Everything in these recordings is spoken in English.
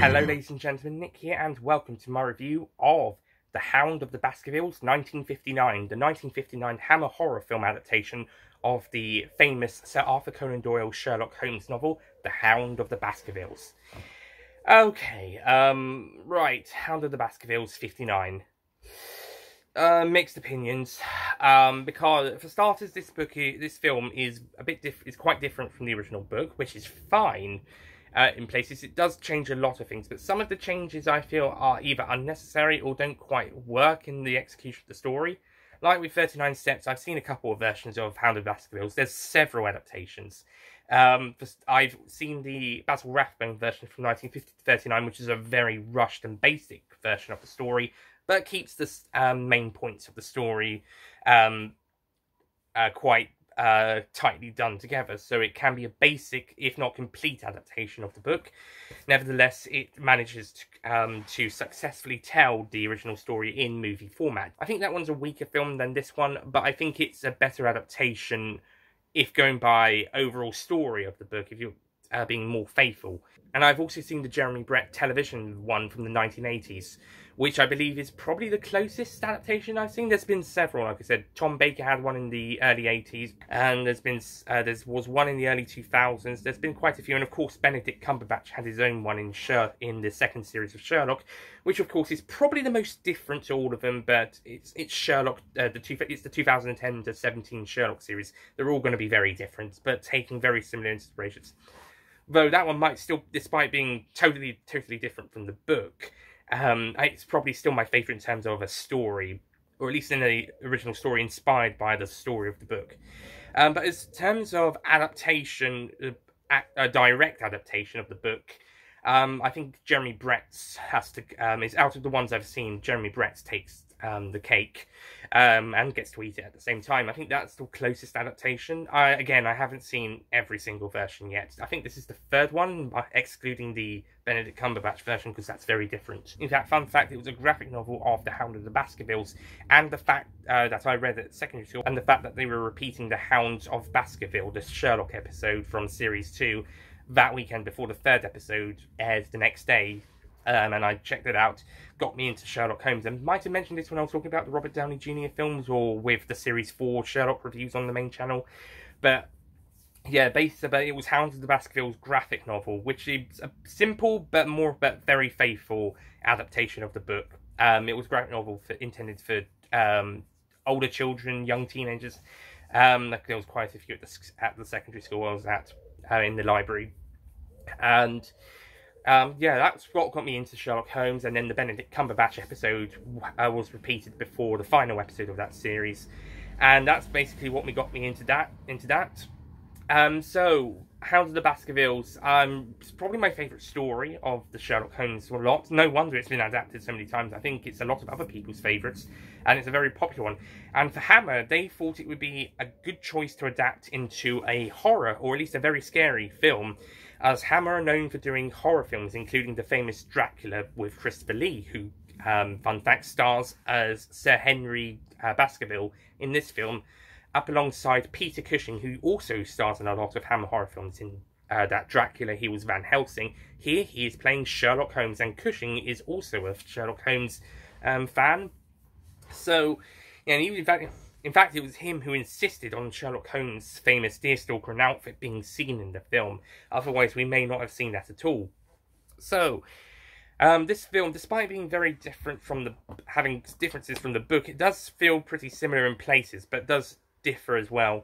Hello ladies and gentlemen, Nick here and welcome to my review of The Hound of the Baskervilles 1959, the 1959 Hammer horror film adaptation of the famous Sir Arthur Conan Doyle Sherlock Holmes novel, The Hound of the Baskervilles. Okay, right, Hound of the Baskervilles 59. Mixed opinions, because for starters, this film is quite different from the original book, which is fine. In places, it does change a lot of things, but some of the changes I feel are either unnecessary or don't quite work in the execution of the story. Like with 39 Steps, I've seen a couple of versions of Hound of the Baskervilles. There's several adaptations. I've seen the Basil Rathbone version from 1950 to 39, which is a very rushed and basic version of the story, but keeps the main points of the story quite tightly done together, so it can be a basic, if not complete, adaptation of the book. Nevertheless, it manages to successfully tell the original story in movie format. I think that one's a weaker film than this one, but I think it's a better adaptation if going by overall story of the book, if you're being more faithful. And I've also seen the Jeremy Brett television one from the 1980s, which I believe is probably the closest adaptation I've seen. There's been several, like I said. Tom Baker had one in the early 80s, and there was one in the early 2000s. There's been quite a few, and of course Benedict Cumberbatch had his own one in the second series of Sherlock, which of course is probably the most different to all of them, but it's Sherlock, it's the 2010 to 17 Sherlock series. They're all going to be very different, but taking very similar inspirations. Though that one might still, despite being totally different from the book, it's probably still my favourite in terms of a story, or at least in the original story inspired by the story of the book. But in terms of adaptation, a direct adaptation of the book, I think Jeremy Brett's is out of the ones I've seen, Jeremy Brett's takes the cake, and gets to eat it at the same time. I think that's the closest adaptation. Again, I haven't seen every single version yet. I think this is the third one, excluding the Benedict Cumberbatch version, because that's very different. In fact, fun fact, it was a graphic novel of The Hound of the Baskervilles, and the fact that I read at secondary school, and the fact that they were repeating The Hound of Baskerville, the Sherlock episode from Series 2, that weekend before the third episode aired the next day. And I checked it out, got me into Sherlock Holmes, and might have mentioned this when I was talking about the Robert Downey Jr. films, or with the Series 4 Sherlock reviews on the main channel. But yeah, basically it was Hound of the Baskervilles graphic novel, which is a simple but very faithful adaptation of the book. It was a graphic novel intended for older children, young teenagers. There was quite a few at the secondary school I was at, in the library. And yeah, that's what got me into Sherlock Holmes, and then the Benedict Cumberbatch episode was repeated before the final episode of that series, and that's basically what got me into that. So, Hound of the Baskervilles, it's probably my favourite story of the Sherlock Holmes lot. No wonder it's been adapted so many times. I think it's a lot of other people's favourites, and it's a very popular one. And for Hammer, they thought it would be a good choice to adapt into a horror, or at least a very scary film, as Hammer are known for doing horror films, including the famous Dracula with Christopher Lee, who, fun fact, stars as Sir Henry Baskerville in this film, up alongside Peter Cushing, who also stars in a lot of Hammer horror films. In that Dracula, he was Van Helsing. Here, he is playing Sherlock Holmes, and Cushing is also a Sherlock Holmes fan. So, yeah, and even in fact, it was him who insisted on Sherlock Holmes' famous deerstalker and outfit being seen in the film. Otherwise, we may not have seen that at all. So, this film, despite being very different from having differences from the book, it does feel pretty similar in places, but does differ as well.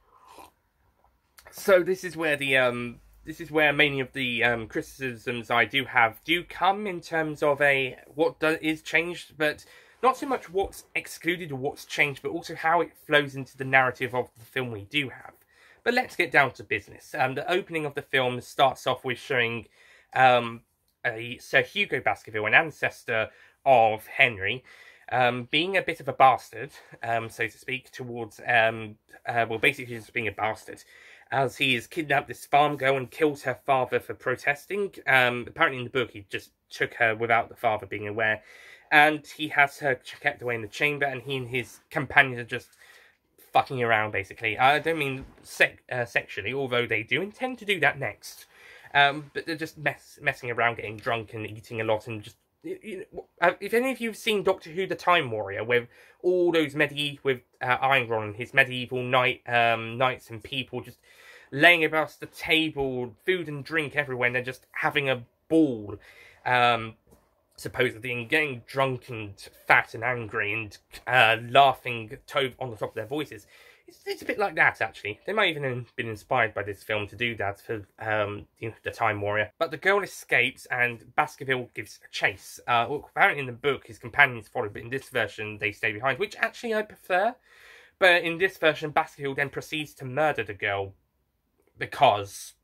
So, this is where many of the criticisms I do have do come, in terms of what is changed, but not so much what's excluded or what's changed, but also how it flows into the narrative of the film we do have. But let's get down to business. The opening of the film starts off with showing Sir Hugo Baskerville, an ancestor of Henry, being a bit of a bastard, so to speak, towards, well, basically just being a bastard, as he has kidnapped this farm girl and killed her father for protesting. Apparently in the book he just took her without the father being aware, and he has her kept away in the chamber, and he and his companions are just fucking around, basically. I don't mean sexually, although they do intend to do that next. But they're just messing around, getting drunk and eating a lot, and just... if any of you have seen Doctor Who: The Time Warrior, with all those with Iron and his medieval knights and people just laying across the table, food and drink everywhere, and they're just having a ball, supposedly, and getting drunk and fat and angry and laughing on the top of their voices. It's a bit like that, actually. They might even have been inspired by this film to do that for The Time Warrior. But the girl escapes and Baskerville gives a chase. Well, apparently in the book his companions follow, but in this version they stay behind, which actually I prefer. But in this version, Baskerville then proceeds to murder the girl because...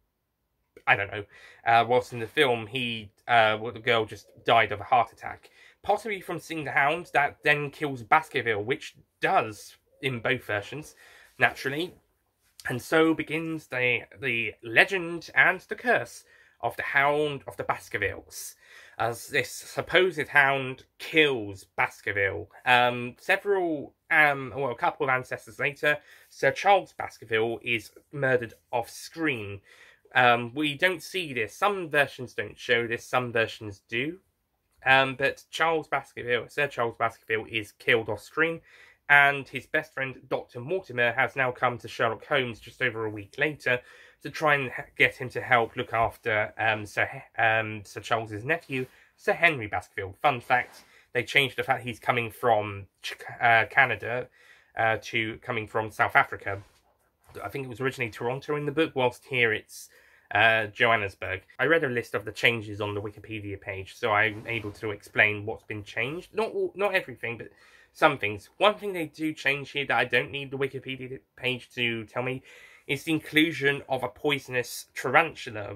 I don't know. Whilst in the film, the girl just died of a heart attack. Possibly from seeing the Hound, that then kills Baskerville, which does in both versions, naturally. And so begins the legend and the curse of the Hound of the Baskervilles, as this supposed hound kills Baskerville. A couple of ancestors later, Sir Charles Baskerville is murdered off screen. We don't see this. Some versions don't show this, some versions do. But Sir Charles Baskerville is killed off screen, and his best friend, Dr. Mortimer, has now come to Sherlock Holmes just over a week later to try and get him to help look after Sir Charles's nephew, Sir Henry Baskerville. Fun fact, they changed the fact he's coming from Canada to coming from South Africa. I think it was originally Toronto in the book, whilst here it's Johannesburg. I read a list of the changes on the Wikipedia page, so I'm able to explain what's been changed. Not everything, but some things. One thing they do change here that I don't need the Wikipedia page to tell me is the inclusion of a poisonous tarantula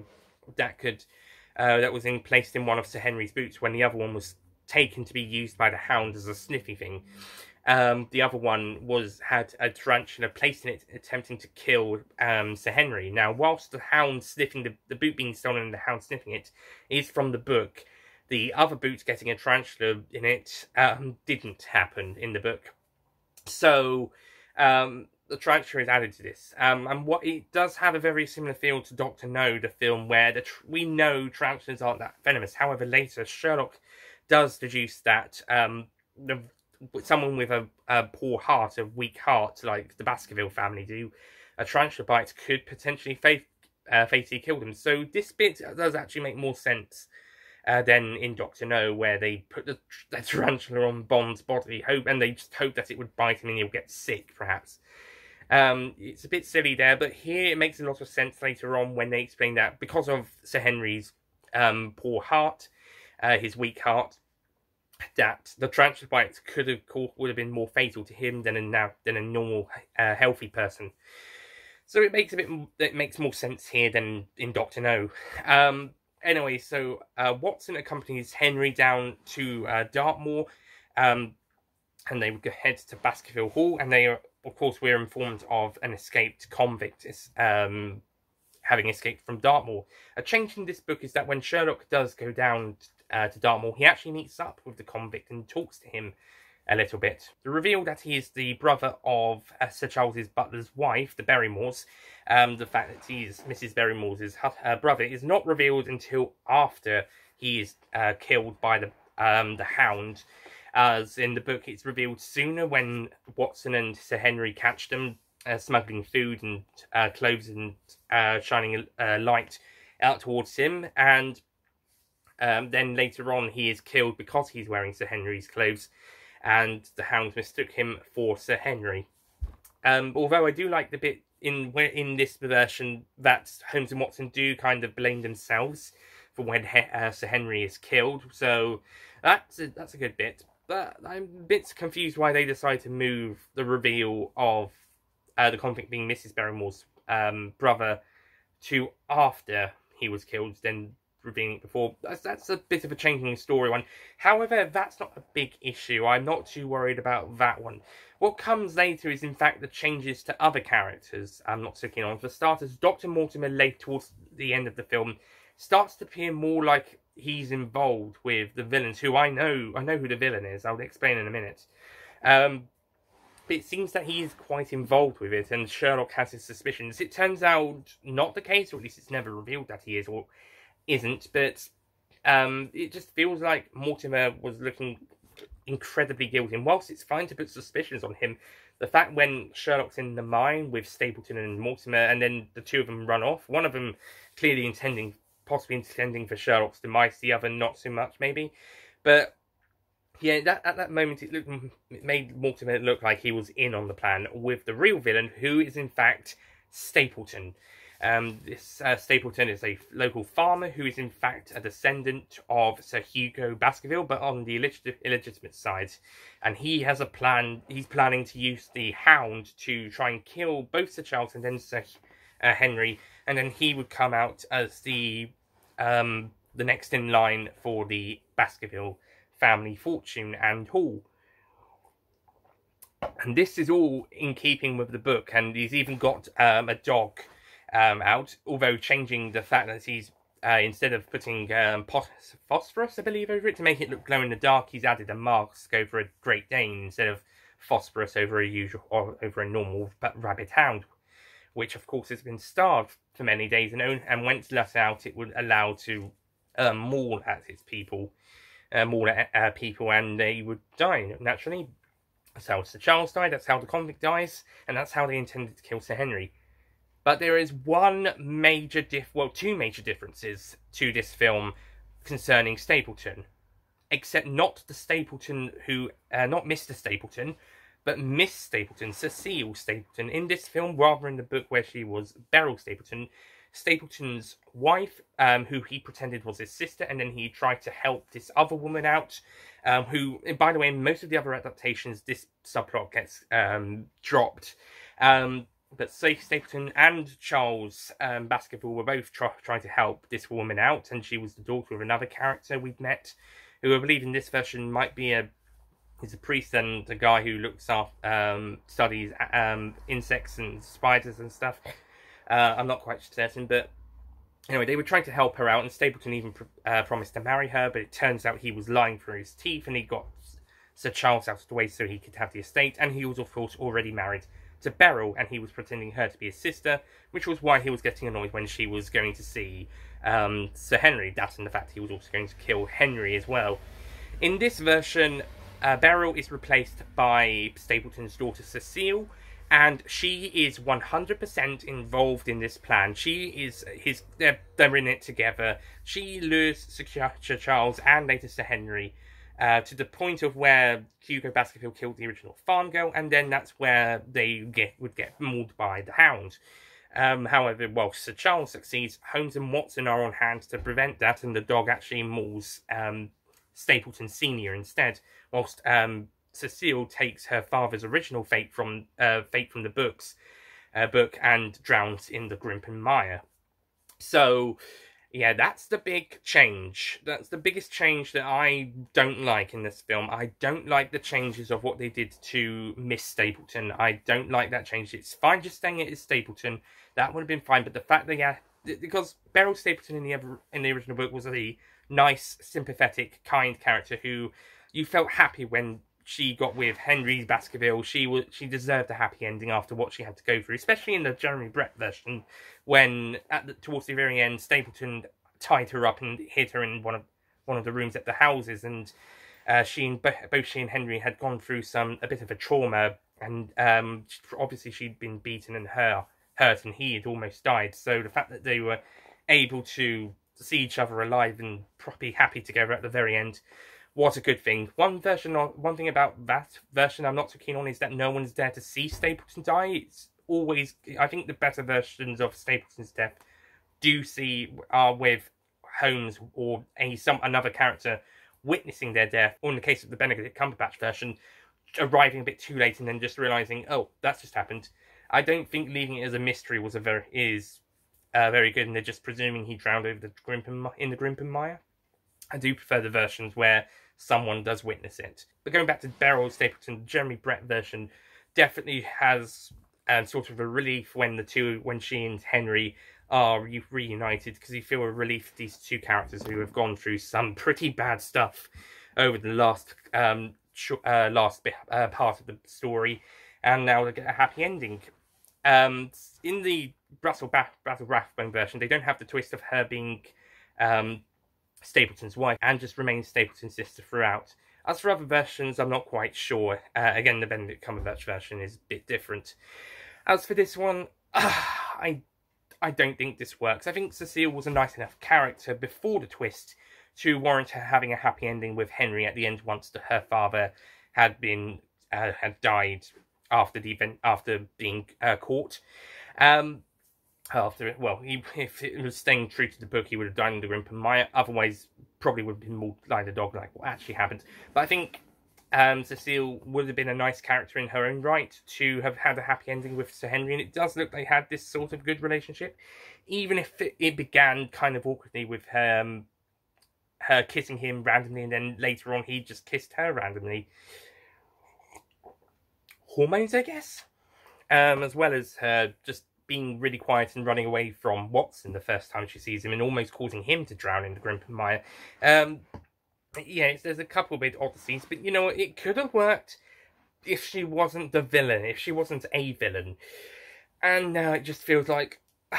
that was placed in one of Sir Henry's boots when the other one was taken to be used by the Hound as a sniffy thing. The other one had a tarantula placed in it, attempting to kill Sir Henry. Now, whilst the Hound sniffing the boot being stolen and the Hound sniffing it is from the book, the other boot getting a tarantula in it didn't happen in the book. So the tarantula is added to this, and what it does have a very similar feel to Dr. No, the film, where we know tarantulas aren't that venomous. However, later Sherlock does deduce that someone with a poor heart, a weak heart, like the Baskerville family do, a tarantula bite could potentially fatally kill them. So this bit does actually make more sense than in Dr. No, where they put the tarantula on Bond's body, and they just hope that it would bite him and he'll get sick, perhaps. It's a bit silly there, but here it makes a lot of sense later on when they explain that because of Sir Henry's poor heart, his weak heart, that the tarantula bite would have been more fatal to him than a normal healthy person. So it makes more sense here than in Dr. No. Anyway, so Watson accompanies Henry down to Dartmoor, and they would head to Baskerville Hall, and of course, we're informed of an escaped convict having escaped from Dartmoor. A change in this book is that when Sherlock does go down to Dartmoor, he actually meets up with the convict and talks to him a little bit. The reveal that he is the brother of Sir Charles's butler's wife, the Barrymores, the fact that he is Mrs. Barrymore's brother, is not revealed until after he is killed by the Hound. As in the book, it's revealed sooner when Watson and Sir Henry catch them smuggling food and clothes and shining a light out towards him, and then later on he is killed because he's wearing Sir Henry's clothes, and the Hound mistook him for Sir Henry. Although I do like the bit in this version that Holmes and Watson do kind of blame themselves for when Sir Henry is killed, so that's a good bit. But I'm a bit confused why they decided to move the reveal of the convict being Mrs. Barrymore's brother to after he was killed, then revealing it before. That's a bit of a change in the story one. However, that's not a big issue. I'm not too worried about that one. What comes later is, in fact, the changes to other characters I'm not so keen on. For starters, Dr. Mortimer, late towards the end of the film, starts to appear more like he's involved with the villains, who I know who the villain is. I'll explain in a minute. But it seems that he is quite involved with it, and Sherlock has his suspicions. It turns out not the case, or at least it's never revealed that he is or isn't, but it just feels like Mortimer was looking incredibly guilty. And whilst it's fine to put suspicions on him, the fact when Sherlock's in the mine with Stapleton and Mortimer, and then the two of them run off, one of them clearly possibly intending for Sherlock's demise, the other not so much, maybe. But yeah, at that moment, it made Mortimer look like he was in on the plan with the real villain, who is in fact Stapleton. This Stapleton is a local farmer who is in fact a descendant of Sir Hugo Baskerville, but on the illegitimate side. And he has a plan. He's planning to use the Hound to try and kill both Sir Charles and then Sir Henry, and then he would come out as the next in line for the Baskerville family fortune and haul. And this is all in keeping with the book, and he's even got a dog out, although changing the fact that he's instead of putting phosphorus, I believe, over it to make it look glow in the dark, he's added a mask over a Great Dane instead of phosphorus over a normal rabbit hound, which of course has been starved for many days, and once let out, it would allow to maul at its people, and they would die naturally. That's how Sir Charles died. That's how the convict dies, and that's how they intended to kill Sir Henry. But there is two major differences to this film concerning Stapleton. Except not the Stapleton who, not Mr. Stapleton, but Miss Stapleton, Cecile Stapleton. In this film, rather in the book where she was Beryl Stapleton, Stapleton's wife, who he pretended was his sister, and then he tried to help this other woman out, who, by the way, in most of the other adaptations, this subplot gets dropped. But Stapleton and Charles Baskerville were both trying to help this woman out, and she was the daughter of another character we've met, who I believe in this version might be he's a priest and a guy who looks after, studies insects and spiders and stuff. I'm not quite certain, but anyway, they were trying to help her out, and Stapleton even promised to marry her, but it turns out he was lying through his teeth, and he got Sir Charles out of the way so he could have the estate, and he was, of course, already married to Beryl, and he was pretending her to be his sister, which was why he was getting annoyed when she was going to see Sir Henry. That and the fact he was also going to kill Henry as well. In this version, Beryl is replaced by Stapleton's daughter Cecile, and she is 100% involved in this plan. She is they're in it together. She lures Sir Charles and later Sir Henry to the point of where Hugo Baskerville killed the original farm girl, and then that's where they would get mauled by the Hound. However, while Sir Charles succeeds, Holmes and Watson are on hand to prevent that, and the dog actually mauls Stapleton Senior instead, whilst Cecile takes her father's original fate from the book and drowns in the Golwyn-Meyer. So yeah, that's the big change. That's the biggest change that I don't like in this film. I don't like the changes of what they did to Miss Stapleton. I don't like that change. It's fine just saying it is Stapleton. That would have been fine. But the fact that, because Beryl Stapleton in the original book was a nice, sympathetic, kind character who you felt happy when she got with Henry Baskerville. She deserved a happy ending after what she had to go through, especially in the Jeremy Brett version, when towards the very end, Stapleton tied her up and hid her in one of the rooms at the houses, and both she and Henry had gone through a bit of a trauma, and obviously she'd been beaten and hurt, and he had almost died. So the fact that they were able to see each other alive and properly happy together at the very end, what a good thing. One thing about that version I'm not so keen on is that no one's there to see Stapleton die. It's always, I think the better versions of Stapleton's death are with Holmes or another character witnessing their death, or in the case of the Benedict Cumberbatch version, arriving a bit too late and then just realising, oh, that's just happened. I don't think leaving it as a mystery is very good, and they're just presuming he drowned over in the Golwyn-Meyer. I do prefer the versions where someone does witness it. But going back to Beryl Stapleton, the Jeremy Brett version definitely has sort of a relief when she and Henry are reunited, because you feel a relief for these two characters who have gone through some pretty bad stuff over the last part of the story, and now they get a happy ending. In the Basil Rathbone version, they don't have the twist of her being Stapleton's wife and just remains Stapleton's sister throughout. As for other versions, I'm not quite sure. Again, the Benedict Cumberbatch version is a bit different. As for this one, I don't think this works. I think Cecile was a nice enough character before the twist to warrant her having a happy ending with Henry at the end once her father had died after the event, after being caught. If it was staying true to the book, he would have died in the Golwyn-Meyer. Otherwise, probably would have been more like the dog, like what actually happened. But I think Cecile would have been a nice character in her own right to have had a happy ending with Sir Henry, and it does look they had this sort of good relationship, even if it began kind of awkwardly with her kissing him randomly, and then later on he just kissed her randomly. Hormones, I guess, as well as her just being really quiet and running away from Watson the first time she sees him, and almost causing him to drown in the Golwyn-Meyer. Yeah, there's a couple of bit oddities, but you know what, it could have worked if she wasn't the villain, if she wasn't a villain. And now it just feels like,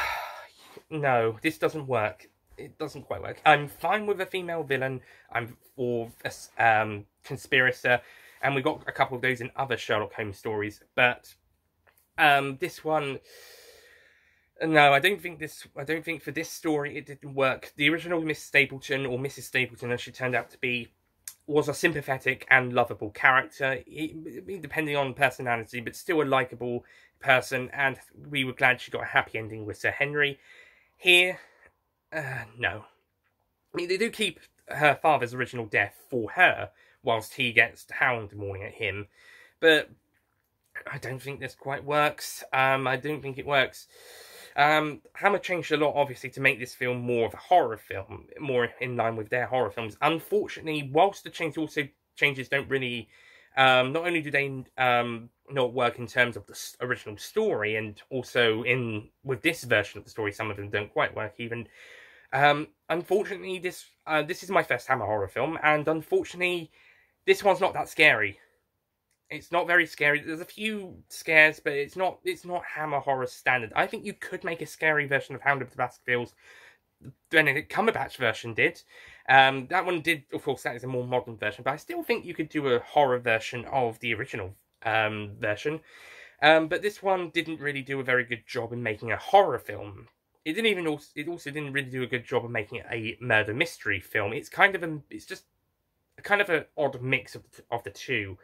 no, this doesn't work. It doesn't quite work. I'm fine with a female villain. I'm for a conspirator, and we got a couple of those in other Sherlock Holmes stories, but this one, no, I don't think for this story it didn't work. The original Miss Stapleton, or Mrs. Stapleton as she turned out to be, was a sympathetic and lovable character, depending on personality, but still a likeable person, and we were glad she got a happy ending with Sir Henry. Here, no. I mean, they do keep her father's original death for her, whilst he gets the Hound mourning at him, but I don't think this quite works. I don't think it works. Hammer changed a lot, obviously, to make this film more of a horror film, more in line with their horror films. Unfortunately, whilst the changes don't really, not only do they not work in terms of the original story, and also with this version of the story, some of them don't quite work even. Unfortunately, this is my first Hammer horror film, and unfortunately, this one's not that scary. It's not very scary. There's a few scares, but it's not Hammer horror standard. I think you could make a scary version of Hound of the Baskervilles. The Benedict Cumberbatch version did. That one did, of course, that is a more modern version, but I still think you could do a horror version of the original version. But this one didn't really do a very good job in making a horror film. It also didn't really do a good job of making it a murder mystery film. It's just kind of an odd mix of the two.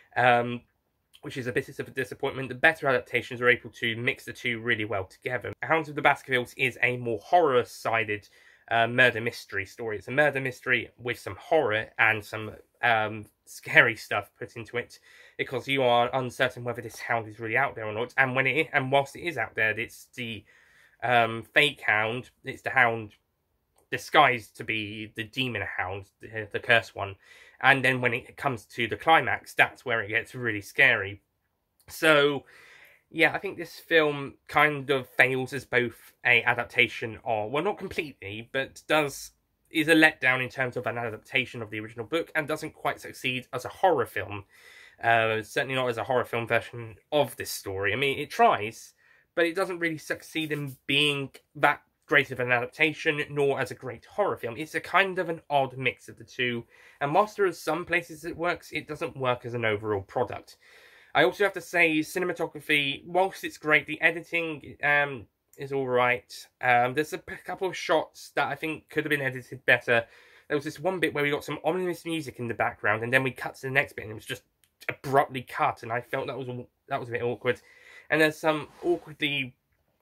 Which is a bit of a disappointment. The better adaptations are able to mix the two really well together. Hound of the Baskervilles is a more horror-sided murder mystery story. It's a murder mystery with some horror and some scary stuff put into it, because you are uncertain whether this hound is really out there or not. And whilst it is out there, it's the fake hound. It's the hound disguised to be the demon hound, the cursed one. And then when it comes to the climax, that's where it gets really scary. So, yeah, I think this film kind of fails as both a adaptation of, well, not completely, but is a letdown in terms of an adaptation of the original book, and doesn't quite succeed as a horror film. Certainly not as a horror film version of this story. I mean, it tries, but it doesn't really succeed in being that great of an adaptation, nor as a great horror film. It's a kind of an odd mix of the two, and whilst there are some places it works, it doesn't work as an overall product. I also have to say, cinematography, whilst it's great, the editing is alright. There's a couple of shots that I think could have been edited better. There was this one bit where we got some ominous music in the background, and then we cut to the next bit, and it was just abruptly cut, and I felt that was a bit awkward. And there's some awkwardly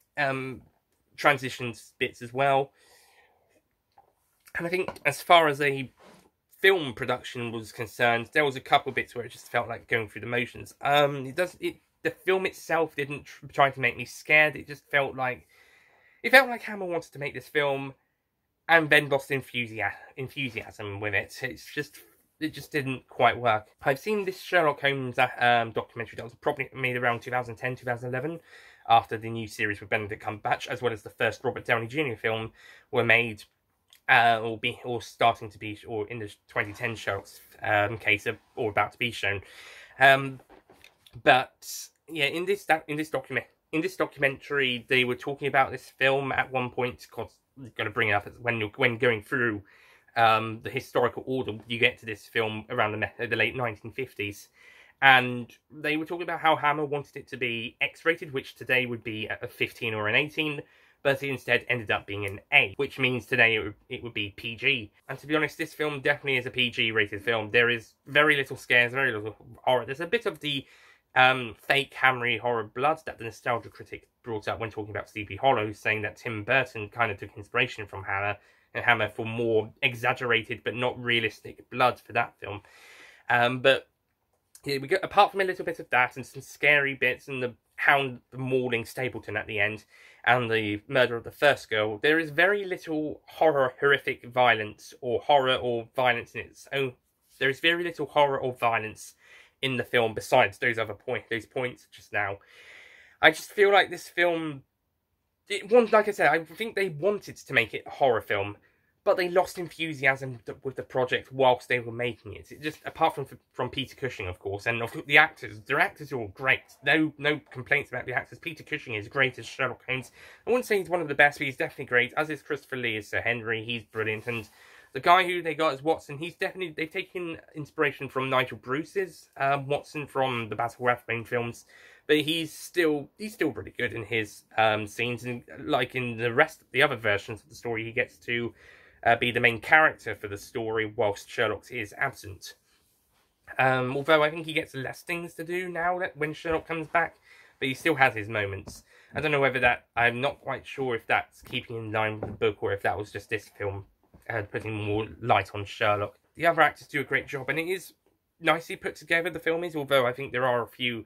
transitions bits as well. And I think as far as a film production was concerned, there was a couple bits where it just felt like going through the motions. The film itself didn't try to make me scared. It just felt like Hammer wanted to make this film and then lost enthusiasm with it. It just didn't quite work. I've seen this Sherlock Holmes documentary that was probably made around 2010, 2011, after the new series with Benedict Cumberbatch, as well as the first Robert Downey Jr. film, were made, or starting to be, or in the 2010 Sherlock's case, or about to be shown. But yeah, in this documentary, they were talking about this film at one point. Cause I'm going to bring it up when going through the historical order. You get to this film around the late 1950s, and they were talking about how Hammer wanted it to be X-rated, which today would be a 15 or an 18. But it instead ended up being an A, which means today it would be PG. And to be honest, this film definitely is a PG-rated film. There is very little scares, very little horror. There's a bit of the fake hammery horror blood that the nostalgia critic brought up when talking about Sleepy Hollow, saying that Tim Burton kind of took inspiration from Hammer for more exaggerated but not realistic blood for that film. But yeah, we get, apart from a little bit of that and some scary bits and the Hound mauling Stapleton at the end and the murder of the first girl, there is very little horrific violence or horror or violence in its own. There is very little horror or violence in the film besides those points just now. I just feel like this film, like I said, I think they wanted to make it a horror film, but they lost enthusiasm with the project whilst they were making it. It just, apart from Peter Cushing, of course, and the actors, their actors are all great. No complaints about the actors. Peter Cushing is great as Sherlock Holmes. I wouldn't say he's one of the best, but he's definitely great. As is Christopher Lee as Sir Henry. He's brilliant. And the guy who they got as Watson, they've taken inspiration from Nigel Bruce's Watson from the Basil Rathbone films. But he's still pretty good in his scenes. And like in the other versions of the story, he gets to be the main character for the story whilst Sherlock is absent. Although I think he gets less things to do now that when Sherlock comes back, but he still has his moments. I don't know whether I'm not quite sure if that's keeping in line with the book or if that was just this film putting more light on Sherlock. The other actors do a great job, and it is nicely put together, the film is, although I think there are a few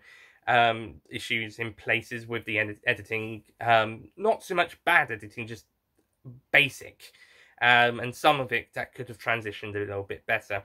issues in places with the editing. Not so much bad editing, just basic. And some of it that could have transitioned a little bit better.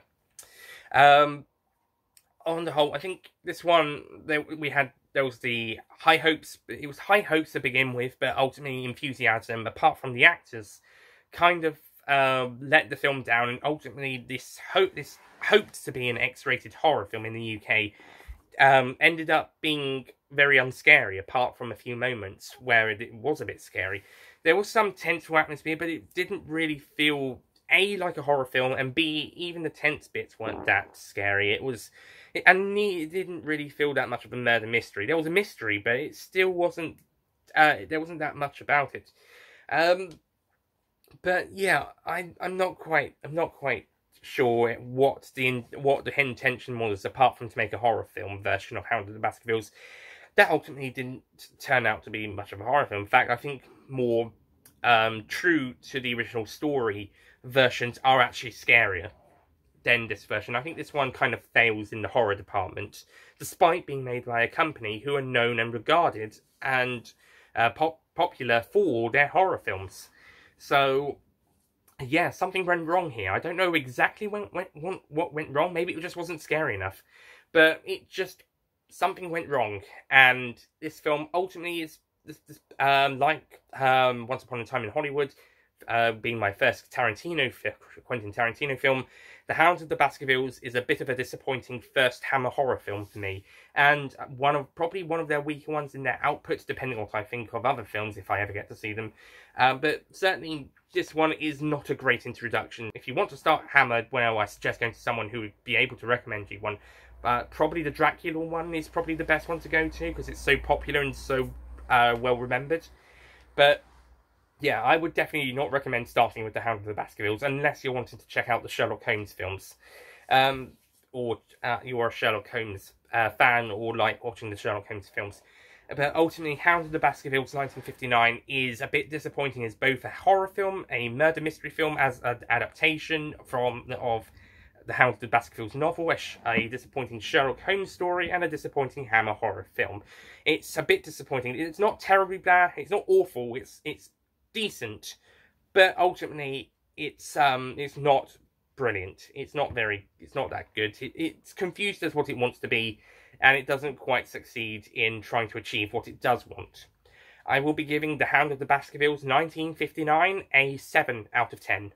On the whole, I think this one, there was the high hopes. It was high hopes to begin with, but ultimately enthusiasm, apart from the actors, kind of let the film down. And ultimately, this hoped to be an X-rated horror film in the UK, ended up being very unscary, apart from a few moments where it was a bit scary. There was some tenseful atmosphere, but it didn't really feel, A, like a horror film, and B, even the tense bits weren't that scary. It didn't really feel that much of a murder mystery. There was a mystery, but it still wasn't, there wasn't that much about it. But yeah, I'm not quite sure what the intention was, apart from to make a horror film version of Hound of the Baskervilles. That ultimately didn't turn out to be much of a horror film. In fact, I think more true to the original story versions are actually scarier than this version. I think this one kind of fails in the horror department, despite being made by a company who are known and regarded and popular for their horror films. So, yeah, something went wrong here. I don't know exactly what went wrong. Maybe it just wasn't scary enough. But something went wrong. And this film ultimately is like Once Upon a Time in Hollywood, being my first Quentin Tarantino film, The Hound of the Baskervilles is a bit of a disappointing first Hammer horror film for me, and probably one of their weaker ones in their output, depending on what I think of other films if I ever get to see them. But certainly this one is not a great introduction. If you want to start Hammer, well, I suggest going to someone who would be able to recommend you one. Probably the Dracula one is probably the best one to go to, because it's so popular and so well remembered. But yeah, I would definitely not recommend starting with The Hound of the Baskervilles unless you're wanting to check out the Sherlock Holmes films, or you're a Sherlock Holmes fan or like watching the Sherlock Holmes films. But ultimately, Hound of the Baskervilles 1959 is a bit disappointing as both a horror film, a murder mystery film, as an adaptation of the Hound of the Baskervilles novel, a disappointing Sherlock Holmes story, and a disappointing Hammer horror film. It's a bit disappointing. It's not terribly bad. It's not awful. It's decent, but ultimately it's not brilliant. It's not that good. It's confused as what it wants to be, and it doesn't quite succeed in trying to achieve what it does want. I will be giving The Hound of the Baskervilles 1959 a 7 out of 10.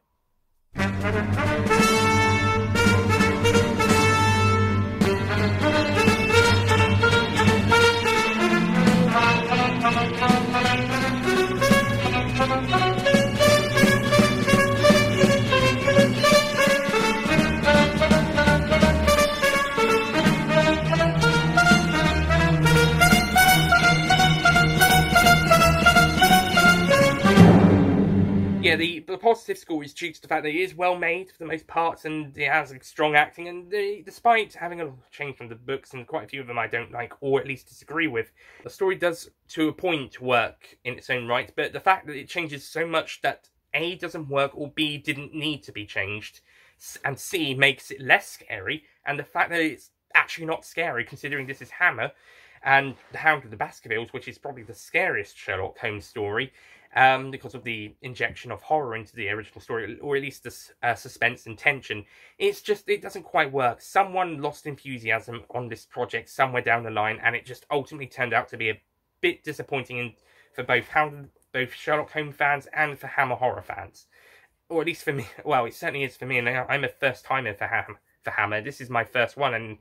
yeah, the positive score is due to the fact that it is well made for the most parts, and it has strong acting, and despite having a lot of change from the books, and quite a few of them I don't like, or at least disagree with, the story does, to a point, work in its own right, but the fact that it changes so much that A, doesn't work, or B, didn't need to be changed, and C, makes it less scary, and the fact that it's actually not scary, considering this is Hammer, and The Hound of the Baskervilles, which is probably the scariest Sherlock Holmes story, because of the injection of horror into the original story, or at least the suspense and tension. It's just, it doesn't quite work. Someone lost enthusiasm on this project somewhere down the line, and it just ultimately turned out to be a bit disappointing for both Sherlock Holmes fans and for Hammer horror fans. Or at least for me. Well, it certainly is for me, and I'm a first-timer for Hammer. This is my first one, and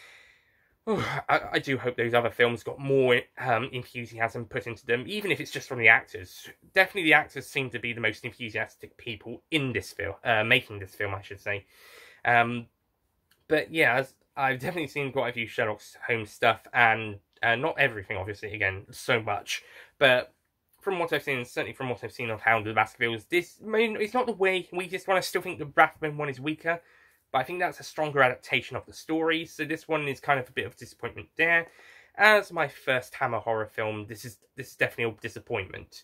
I do hope those other films got more enthusiasm put into them, even if it's just from the actors. Definitely the actors seem to be the most enthusiastic people in this film, making this film, I should say. But yeah, I've definitely seen quite a few Sherlock Holmes stuff, and not everything, obviously, again, so much. But from what I've seen, and certainly from what I've seen of Hound of the Baskervilles, it's not the way we just want to still think the Rathbone one is weaker. But I think that's a stronger adaptation of the story, so this one is kind of a bit of disappointment there. As my first Hammer horror film, this is definitely a disappointment.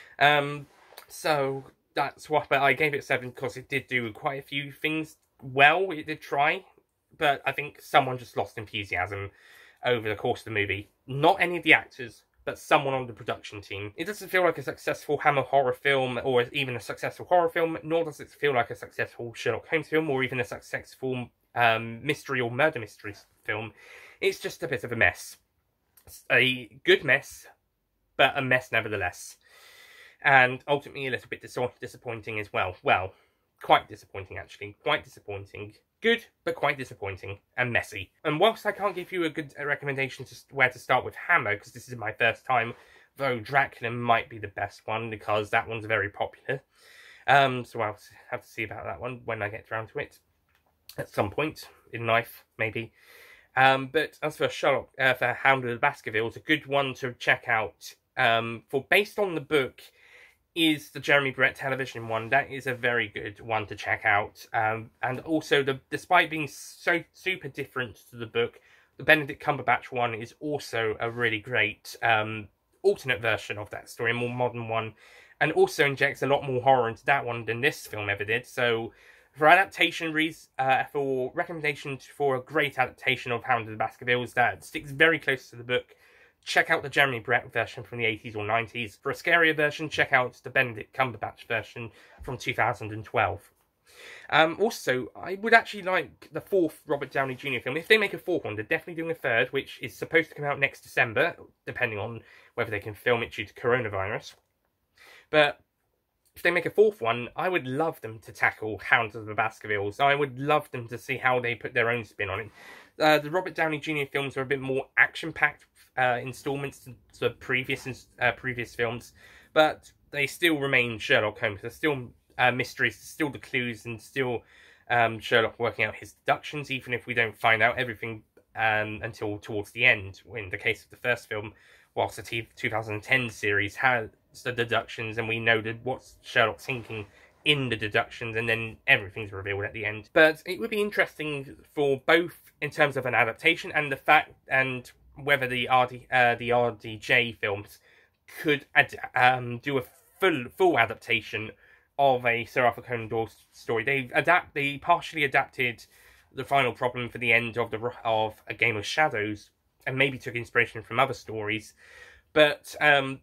So that's why, but I gave it 7 because it did do quite a few things well. It did try, but I think someone just lost enthusiasm over the course of the movie. Not any of the actors, but someone on the production team. It doesn't feel like a successful Hammer horror film, or even a successful horror film, nor does it feel like a successful Sherlock Holmes film, or even a successful mystery or murder mystery film. It's just a bit of a mess. It's a good mess, but a mess nevertheless. And ultimately a little bit disappointing as well. Well, quite disappointing actually. Quite disappointing. Good, but quite disappointing and messy. And whilst I can't give you a good recommendation to where to start with Hammer, because this is my first time, though Dracula might be the best one, because that one's very popular. So I'll have to see about that one when I get around to it. At some point in life, maybe. But as for for Hound of the Baskervilles, a good one to check out, based on the book, is the Jeremy Brett television one. That is a very good one to check out. And also, despite being so super different to the book, the Benedict Cumberbatch one is also a really great alternate version of that story, a more modern one, and also injects a lot more horror into that one than this film ever did. So, for recommendations for a great adaptation of Hound of the Baskervilles that sticks very close to the book, check out the Jeremy Brett version from the 80s or 90s. For a scarier version, check out the Benedict Cumberbatch version from 2012. Also, I would actually like the 4th Robert Downey Jr. film. If they make a 4th one, they're definitely doing a 3rd, which is supposed to come out next December, depending on whether they can film it due to coronavirus. But if they make a 4th one, I would love them to tackle Hounds of the Baskervilles. I would love them to see how they put their own spin on it. The Robert Downey Jr. films are a bit more action-packed installments to previous films, but they still remain Sherlock Holmes. There's still mysteries, still the clues, and still Sherlock working out his deductions, even if we don't find out everything until towards the end. In the case of the first film, whilst the 2010 series has the deductions, and we know what's Sherlock's thinking in the deductions, and then everything's revealed at the end. But it would be interesting for both in terms of an adaptation and the fact and whether the RDJ films could do a full adaptation of a Sir Arthur Conan Doyle story. They partially adapted The Final Problem for the end of A Game of Shadows, and maybe took inspiration from other stories, but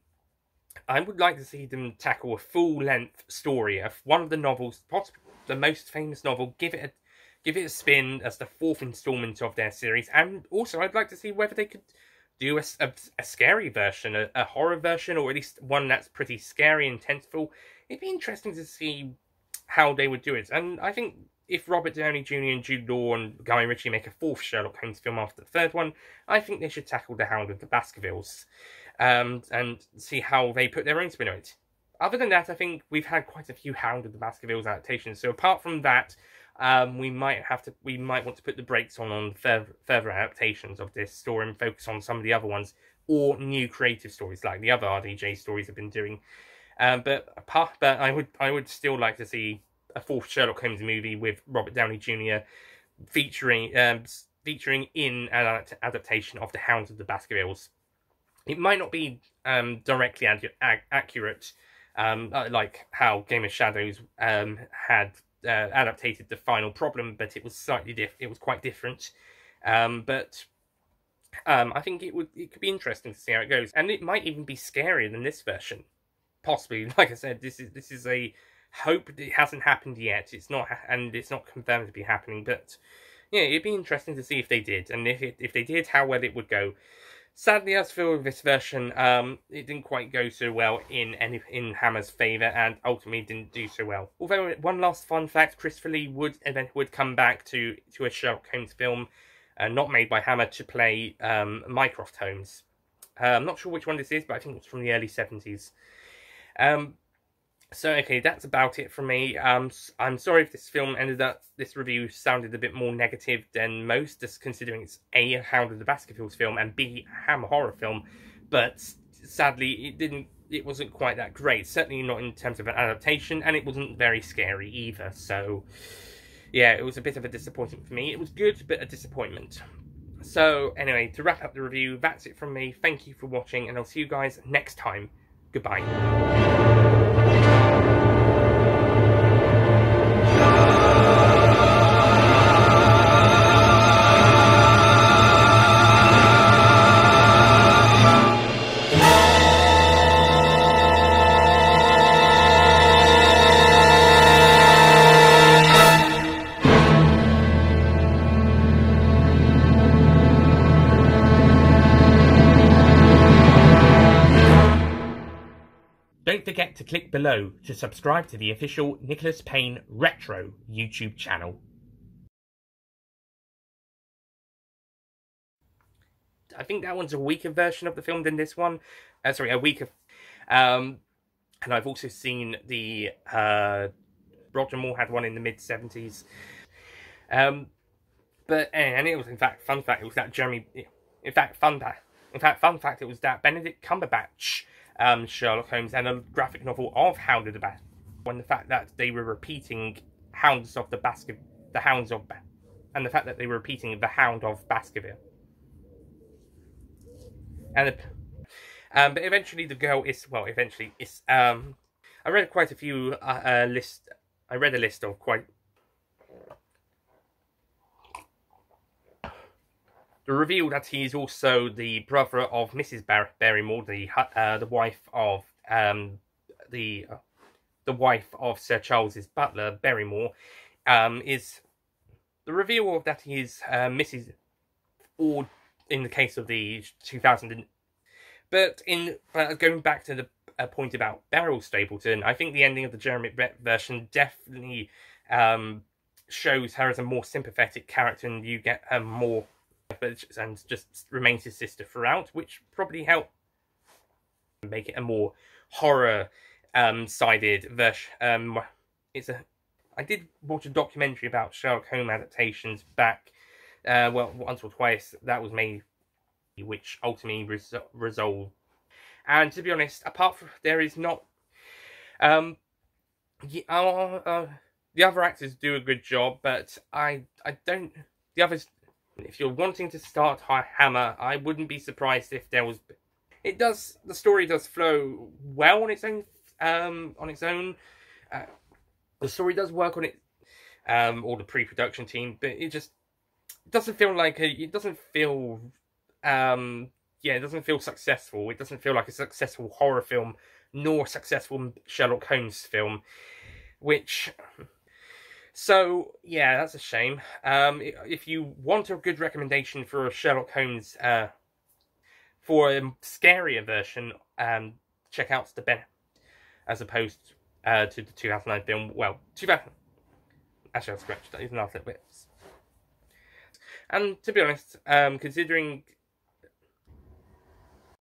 I would like to see them tackle a full-length story of one of the novels, possibly the most famous novel, give it a spin as the 4th installment of their series, and also I'd like to see whether they could do a scary version, a horror version, or at least one that's pretty scary and tentful. It'd be interesting to see how they would do it, and I think if Robert Downey Jr. and Jude Law and Guy Ritchie make a 4th Sherlock Holmes film after the 3rd one, I think they should tackle The Hound of the Baskervilles, and see how they put their own spin on it. Other than that, I think we've had quite a few Hound of the Baskervilles adaptations, so apart from that, we might want to put the brakes on further adaptations of this story and focus on some of the other ones, or new creative stories like the other RDJ stories have been doing. But I would still like to see a fourth Sherlock Holmes movie with Robert Downey Jr. featuring in an adaptation of the Hounds of the Baskervilles. It might not be directly accurate, like how Game of Shadows had adapted the final problem, but it was it was quite different. But I think it could be interesting to see how it goes, and it might even be scarier than this version. Possibly, like I said, this is a hope. It hasn't happened yet. It's not, and it's not confirmed to be happening. But yeah, it'd be interesting to see if they did, and if they did, how well it would go. Sadly, as for this version, it didn't quite go so well in Hammer's favour, and ultimately didn't do so well. Although, one last fun fact: Christopher Lee would come back to a Sherlock Holmes film, not made by Hammer, to play Mycroft Holmes. I'm not sure which one this is, but I think it's from the early 70s. So okay, that's about it from me. I'm sorry if this review sounded a bit more negative than most, just considering it's A, Hound of the Baskervilles film, and B, Hammer horror film. But sadly, it wasn't quite that great. Certainly not in terms of an adaptation, and it wasn't very scary either. So yeah, it was a bit of a disappointment for me. It was good, but a disappointment. So anyway, to wrap up the review, that's it from me. Thank you for watching, and I'll see you guys next time. Goodbye. Don't forget to click below to subscribe to the official Nicholas Payne Retro YouTube channel. I think that one's a weaker version of the film than this one. Sorry, a weaker... and I've also seen the... Roger Moore had one in the mid-70s. But, and it was, in fact, fun fact, it was that fun fact, it was that Benedict Cumberbatch Sherlock Holmes and a graphic novel of Hound of the Baskervilles. When the fact that they were repeating the fact that they were repeating the Hound of Baskerville. And but eventually the girl is I read quite a few lists. I read a list of quite. The reveal that he is also the brother of Mrs. Barrymore, the wife of Sir Charles's butler, Barrymore, is the reveal of that he is Mrs. or in the case of the 2000. But going back to the point about Beryl Stapleton, I think the ending of the Jeremy Brett version definitely shows her as a more sympathetic character, and you get her more. And just remains his sister throughout, which probably helped make it a more horror sided version. I did watch a documentary about Sherlock Holmes adaptations back once or twice. That was made, which ultimately resolved. And to be honest, apart from there is not the other actors do a good job, but I don't. The others. If you're wanting to start Hammer, I wouldn't be surprised if there was. The story does flow well on its own. The story does work on it, or the pre-production team, but it just doesn't feel like it doesn't feel. It doesn't feel successful. It doesn't feel like a successful horror film, nor a successful Sherlock Holmes film, which. So, yeah, that's a shame. If you want a good recommendation for a Sherlock Holmes, for a scarier version, check out the Ben, as opposed to the 2009 film. Well, 2000. Actually, I'll scratch that even after bit. And to be honest, considering